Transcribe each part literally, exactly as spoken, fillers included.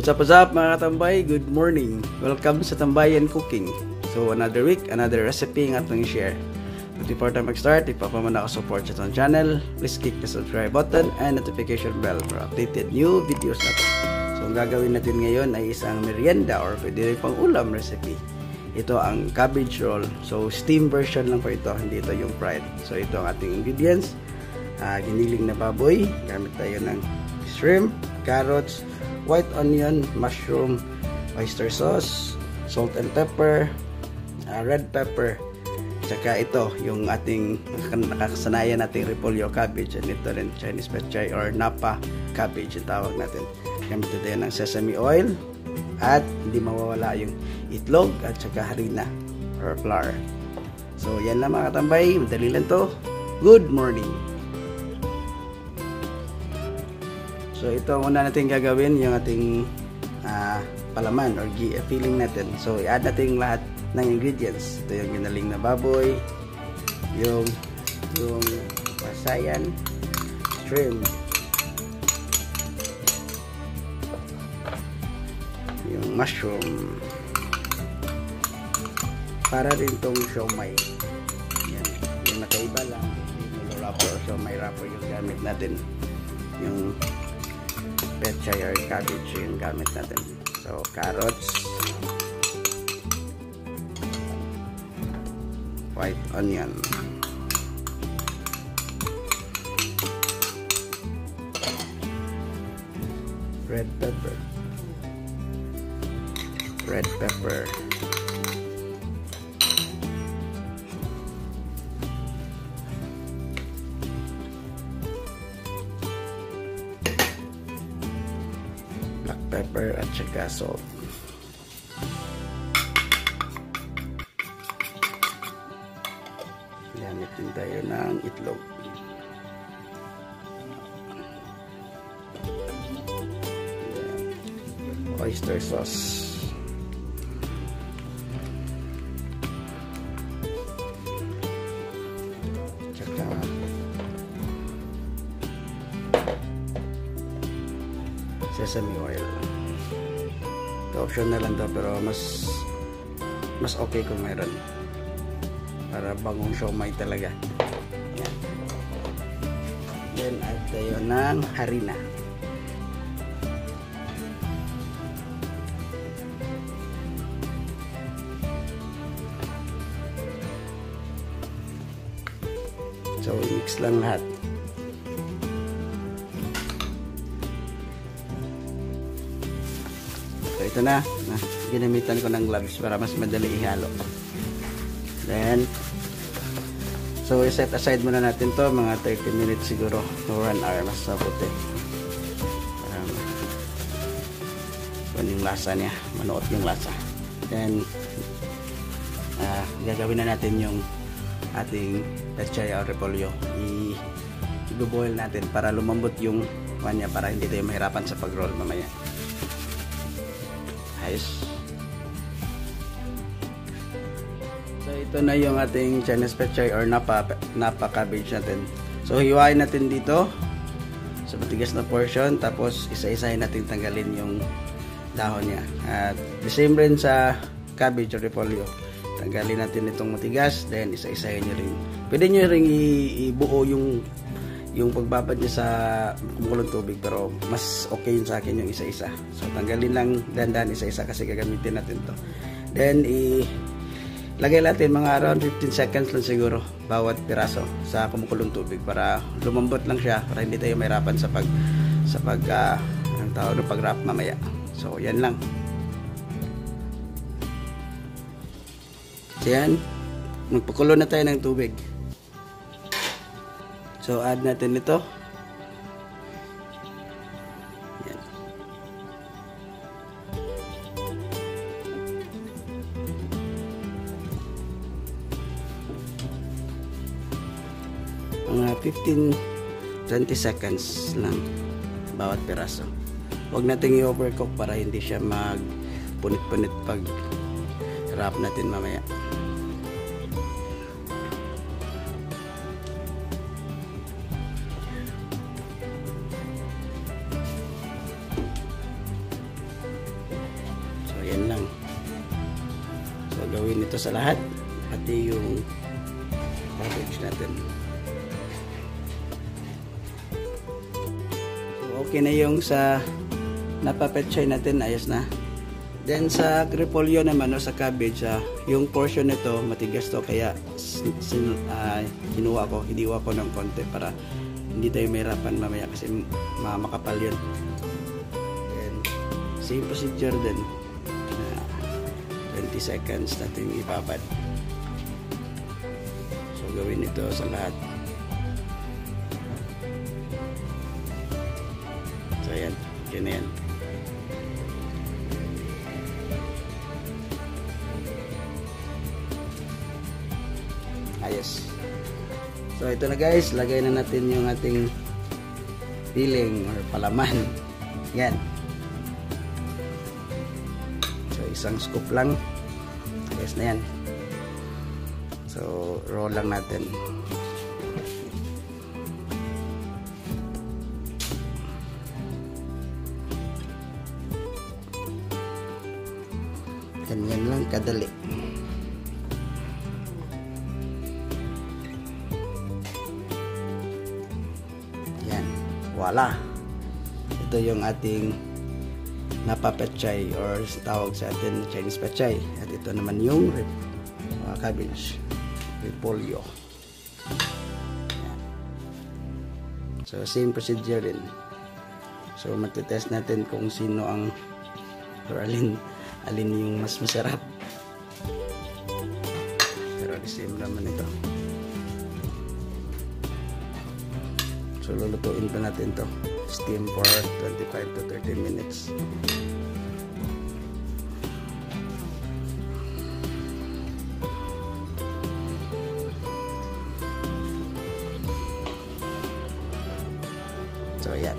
What's up, what's up mga katambay? Good morning! Welcome sa Tambayan Cooking. So another week, another recipe nga itong i-share. But before tayo mag-start, ipapaman ako support sa itong channel. Please click the subscribe button and notification bell for updated new videos natin. So ang gagawin natin ngayon ay isang merienda or pwede rin pang ulam recipe. Ito ang cabbage roll. So steam version lang po ito, hindi ito yung fried. So ito ang ating ingredients. Uh, giniling na baboy. Gamit tayo ng shrimp, carrots, white onion, mushroom, oyster sauce, salt and pepper, uh, red pepper, saka ito yung ating nakakasanayan nating repolyo cabbage, and ito rin Chinese pechay or napa cabbage yung tawag natin. Gamit tayo ng sesame oil at hindi mawawala yung itlog at saka harina or flour. So yan lang mga katambay, madali lang to. Good morning! So ito ang una natin gagawin, yung ating uh, palaman or filling natin. So i-add natin lahat ng ingredients. Ito yung ginaling na baboy, yung yung pasayan, shrimp, yung mushroom, para rin itong siomai. Yan, yung nakaiba lang, yung wrapper or siomai wrapper yung gamit natin. Yung pechay or cabbage yung gamit natin. So carrots, white onion, red pepper, red pepper, black pepper at saka salt. Gamit din tayo ng itlog. Oyster sauce. Tsaka sesame oil. Ito optional lang to, pero mas mas okay kung mayroon. Para bagong siomai talaga. Yan. Then add tayo ng harina. So mix lang lahat. So ito na, na ginamitan ko ng gloves para mas madali ihalo. Then so i-set aside muna natin to mga thirty minutes siguro or one hour, mas mabuti para um, yung lasa niya, manuot yung lasa. Then uh, gagawin na natin yung ating pechay or repolyo. I-boil natin para lumambot yung kanya, para hindi tayo mahirapan sa pag-roll mamaya. Ayos. So ito na yung ating Chinese pechay or napa, napa cabbage natin. So hiwain natin dito sa matigas na portion, tapos isa-isahin natin tanggalin yung dahon niya. At the same rin sa cabbage or repolyo. Tanggalin natin itong matigas, then isa-isahin nyo rin. Pwede nyo rin ibuo yung yung pagbabad niya sa kumukulong tubig, pero mas okay yun sa akin yung isa-isa. So tanggalin lang dandan isa-isa kasi gagamitin natin to. Then ilagay natin mga around fifteen seconds lang siguro bawat piraso sa kumukulong tubig para lumambot lang siya, para hindi tayo mahirapan sa pag sa pag uh, ang tawag ng pag-wrap mamaya. So yan lang. So yan, magpakulo na tayo ng tubig. So add natin ito. Yan. Mga fifteen to twenty seconds lang bawat piraso. Huwag natin i-overcook para hindi siya mag punit-punit pag wrap natin mamaya. yan lang. So gawin ito sa lahat, pati yung cabbage natin. So okay na yung sa napapetchay natin, ayos na. Then sa repolyo naman o sa cabbage, uh, yung portion nito matigas to, kaya sin, uh, kinuha ko, hiniwa ko ng konti para hindi tayo mahirapan mamaya kasi makapal yun. Then same procedure din, uh, twenty seconds natin ibabad. So gawin ito sa lahat. So yan, yun na yan. Ayos. So ito na guys, lagay na natin yung ating filling or palaman. Yan. So isang scoop lang. Ayos na yan. So roll lang natin. Ganyan lang kadali. Wala. Ito yung ating napapetchay or tawag sa atin Chinese petchay. At ito naman yung uh, cabbage, repolyo. So same procedure din. So matitest natin kung sino ang or alin, alin yung mas masarap. Pero the same naman ito. So lulutuin pa natin to, steam for twenty-five to thirty minutes. So yan.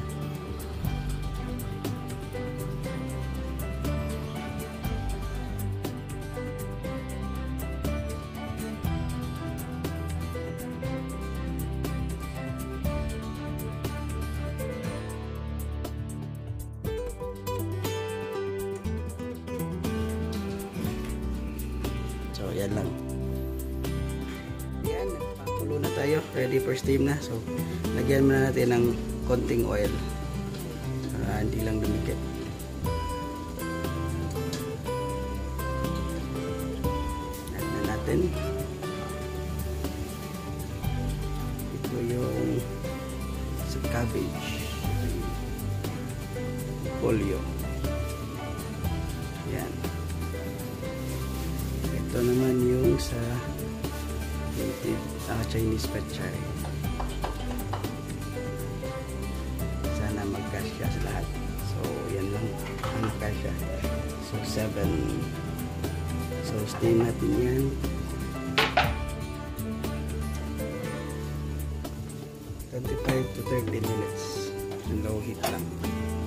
So yan lang. Yan, pakulo na tayo, ready for steam na. So lagyan muna natin ng konting oil para hindi lang dumikit. Add na natin. Ito yung sa cabbage, polio. Yan. Ito naman yung sa native uh, Chinese petchay. Sana magkasya sa lahat. So yan lang ang magkasya. So seven. So steam natin yan. twenty-five to thirty minutes. Low heat lang.